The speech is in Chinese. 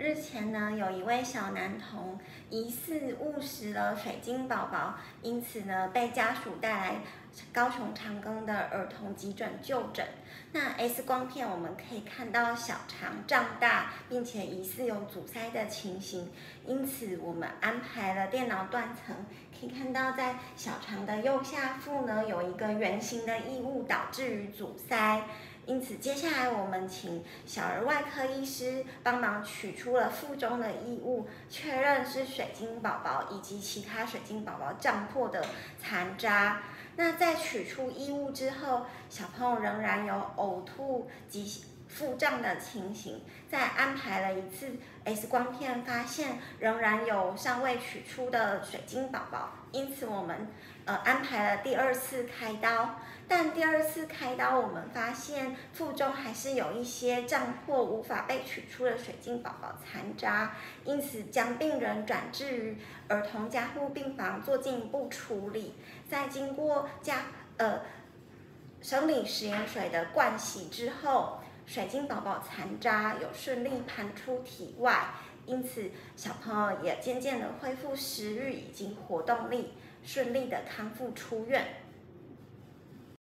日前呢，有一位小男童疑似误食了水晶宝宝，因此呢被家属带来高雄长庚的儿童急诊就诊。那 X 光片我们可以看到小肠胀大，并且疑似有阻塞的情形，因此我们安排了电脑断层，可以看到在小肠的右下腹呢有一个圆形的异物，导致于阻塞。因此，接下来我们请小儿外科医师帮忙取出了腹中的异物，确认是水晶宝宝以及其他水晶宝宝胀破的残渣。那在取出异物之后，小朋友仍然有呕吐及腹胀的情形，在安排了一次 X 光片，发现仍然有尚未取出的水晶宝宝，因此我们安排了第二次开刀。但第二次开刀，我们发现腹中还是有一些胀破无法被取出的水晶宝宝残渣，因此将病人转至于儿童加护病房做进一步处理。在经过生理食盐水的灌洗之后，水晶宝宝残渣有顺利排出体外，因此小朋友也渐渐的恢复食欲以及活动力，顺利的康复出院。